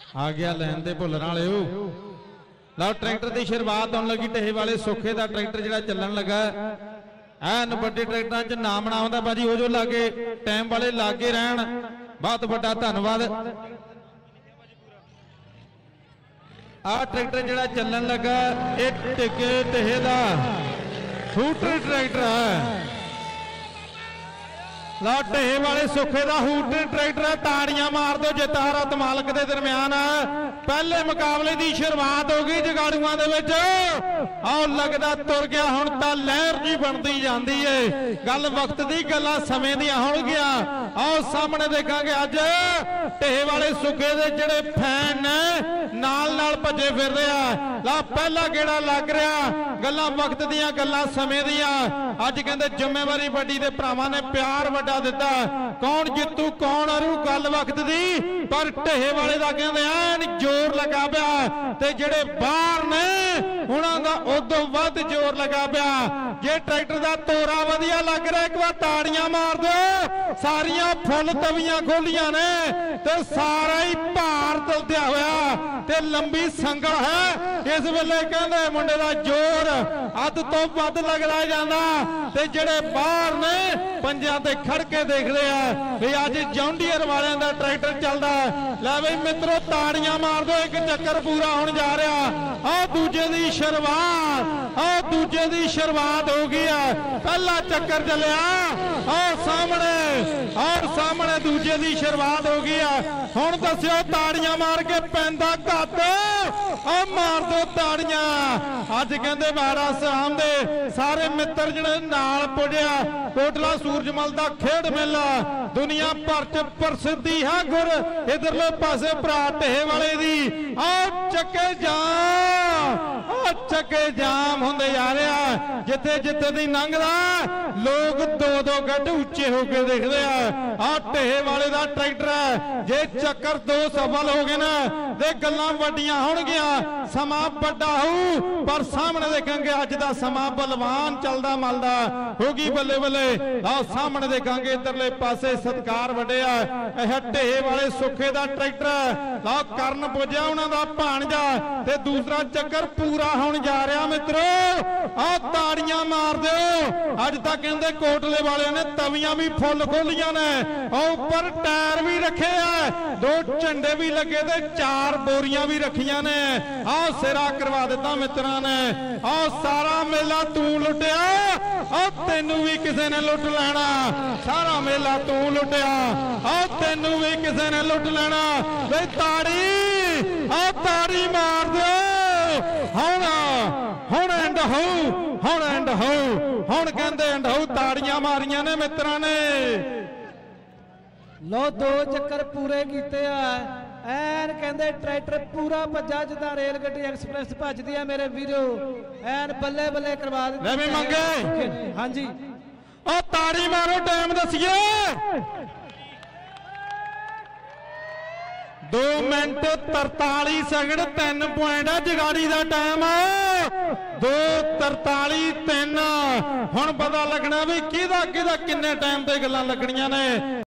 आ गया लैन दे भुल्लर वाले लो ट्रैक्टर की शुरुआत होने लगी ढेहे वाले सुखे का ट्रैक्टर जो चलन लगा एन बड़े ट्रैक्टर च नाम बनाता भाजी हो जो लागे टाइम वाले लागे रहन बहुत बड़ा धन्यवाद। आ ट्रैक्टर जो चलन लगा एक टिके ढेहे का हूटर ट्रैक्टर है ला ढेहे वाले सुखे का हूटर ट्रैक्टर है। ताड़ियां मार दो जितारत मालक के दरम्यान पहले मुकाबले की शुरुआत हो गई जगाड़ुआं दे विच आओ लगदा तुर गया हुण तां लहर जी बनती जाती है गल वक्त की गल्लां समय दी हो गया। आओ सामने देखांगे अज ढेहे वाले सुखे दे जिहड़े फैन ने नाल नाल भजे फिर रहे आ ला पहला गेड़ा लग रहा गल्लां वक्त दियां गल्लां समय दियां अज कहंदे जिम्मेवारी वड्डी ते भरावां ने प्यार वड्डा दिता कौन जितू कौन हरू गल वक्त दी पर ढेहे वाले दा कहंदे ऐन जोर लगा पिया ते जिहड़े बाहर ने उन्हां दा उदों वध जोर लगा पिया। जे ट्रैक्टर दा तोरा वधिया लग रहा एक बार ताड़ियां मार दो सारियां फुल तवियां खोलियां ने ते सारा ही भार तलदिया होया ते लंबी संगल है इस वेले कहंदे मुंडे दा जोर अद तो वध लगदा जांदा ते जिहड़े बाहर ने पंजां ते खड़के देखते हैं भी अज जॉन्डियर वाले का ट्रैक्टर चलता लै बई मित्रों ताड़ियां मार दो एक चक्कर पूरा होने जा रहा आ दूजे की शुरुआत आ दूजे की शुरुआत हो गई है पहला चक्कर चलिया और सामने दूजे की शुरुआत हो गई है। हुण दस्यो ताड़ियां मार के पैंदा घट मार दो ताड़ियां अज कहते बारा साम दे सारे मित्र जिहड़े नाल पुजया कोटला सूरजमल का खेड मेला दुनिया भर च प्रसिद्धि है गुर इधरले पासे भरा ढेहे वाले दी चक्के जाम होंदे जा रहा जिथे जिथे दी लंघदा लोग दो दो गट उच्चे होके देखते हैं। आ ढेहे वाले का ट्रैक्टर है जे चक्कर दो सफल हो गए ना ते गल्लां वड्डियां होणगियां समा बड़ा हो पर सामने देखेंगे अज दा समा बलवान चलदा मलदा होगी बल्ले बल्ले। आओ सामने देखेंगे इधरले पासे सत्कार वड्डिया यह ढेहे वाले सुखे का ट्रैक्टर आओ करन पुजया उन्हां दा भाणजा ते दूसरा चक्कर पूरा होने जा रहा मित्रों आ ताड़ियां मार दो अज तक कहते कोटले वाले ने तवियां भी फुल खोलियां ने ऊपर टायर भी रखे है दो झंडे भी लगे थे चार बोरियां भी रखियां ने आ सिरा करवा दिता मित्रा ने आ सारा मेला तू लुटिया आ तेनू भी किसी ने लुट लेना सारा मेला तू लुटिया आ तेनू भी किसी ने लुट लेना वे ताड़ी मार दो हुण एंड हो हुण कहंदे एंड हो ताड़ियां मारियां ने मित्रा ने लो दो चक्कर पूरे कीते एन कहंदे ट्रैक्टर पूरा भज्जा जिदा रेल गड्डी एक्सप्रेस भजदी है मेरे वीरो एन बल्ले बल्ले करवा दित्ते भी मंगे हाँ जी ओ ताड़ी मारो टाइम दसिए 2 मिनट 43 सैकंड 3 पॉइंट है जगाड़ी का टाइम 2:43 3 हुण पता लगना भी किदा किन्ने टाइम ते गल्लां लगणियां ने